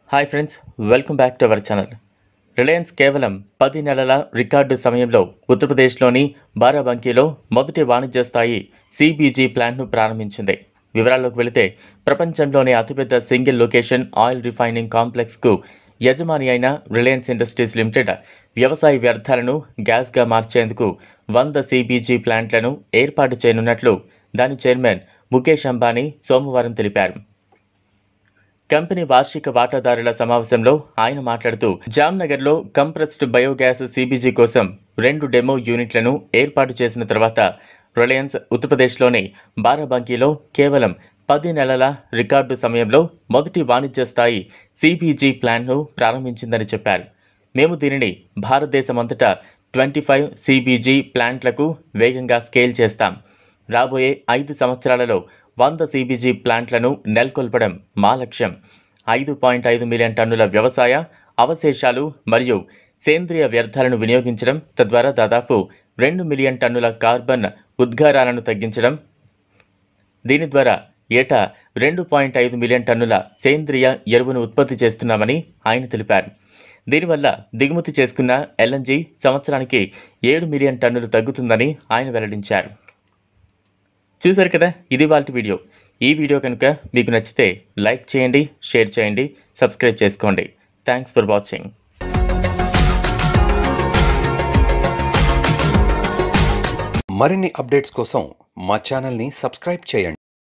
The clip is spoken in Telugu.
Hi friends, welcome back to our channel. Reliance కేవలం 10 నెలల రికార్డు సమయంలో ఉత్తరప్రదేశ్లోని బారాబంకీలో మొదటి వాణిజ్య స్థాయి సిబిజీ ప్లాంట్ను ప్రారంభించింది. వివరాల్లోకి వెళితే ప్రపంచంలోనే అతిపెద్ద సింగిల్ లొకేషన్ ఆయిల్ రిఫైనింగ్ కాంప్లెక్స్కు యజమాని అయిన రిలయన్స్ ఇండస్ట్రీస్ లిమిటెడ్ వ్యవసాయ వ్యర్థాలను గ్యాస్గా మార్చేందుకు 100 సిబిజీ ప్లాంట్లను ఏర్పాటు చేయనున్నట్లు దాని చైర్మన్ ముఖేష్ అంబానీ సోమవారం తెలిపారు. కంపెనీ వార్షిక వాటాదారుల సమావేశంలో ఆయన మాట్లాడుతూ జామ్నగర్లో కంప్రెస్డ్ బయోగ్యాస్ సిబిజీ కోసం 2 డెమో యూనిట్లను ఏర్పాటు చేసిన తర్వాత రిలయన్స్ ఉత్తరప్రదేశ్లోని బారాబంకీలో కేవలం 10 నెలల రికార్డు సమయంలో మొదటి వాణిజ్య స్థాయి సిబిజీ ప్లాంట్ను ప్రారంభించిందని చెప్పారు. మేము దీనిని భారతదేశమంతటా 25 సిబిజీ ప్లాంట్లకు వేగంగా స్కేల్ చేస్తాం. రాబోయే 5 సంవత్సరాలలో 100 సిబిజీ ప్లాంట్లను నెలకొల్పడం మా లక్ష్యం. 5.5 మిలియన్ టన్నుల వ్యవసాయ అవశేషాలు మరియు సేంద్రియ వ్యర్థాలను వినియోగించడం, తద్వారా దాదాపు 2 మిలియన్ టన్నుల కార్బన్ ఉద్గారాలను తగ్గించడం. దీని ద్వారా ఏటా 2.5 మిలియన్ టన్నుల సేంద్రియ ఎరువును ఉత్పత్తి చేస్తున్నామని ఆయన తెలిపారు. దీనివల్ల దిగుమతి చేసుకున్న ఎల్ఎన్జీ సంవత్సరానికి 7 మిలియన్ టన్నులు తగ్గుతుందని ఆయన వెల్లడించారు. చూశారు కదా, ఇది వాళ్ళ వీడియో. ఈ వీడియో కనుక మీకు నచ్చితే లైక్ చేయండి, షేర్ చేయండి, సబ్స్క్రైబ్ చేసుకోండి. Thanks for watching. మరిన్ని అప్డేట్స్ కోసం మా ఛానల్ని సబ్స్క్రైబ్ చేయండి.